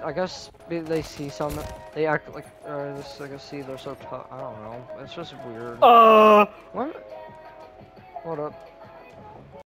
I guess they see some. They act like just like I see they're so tough. I don't know. It's just weird. Uh, What? Hold up.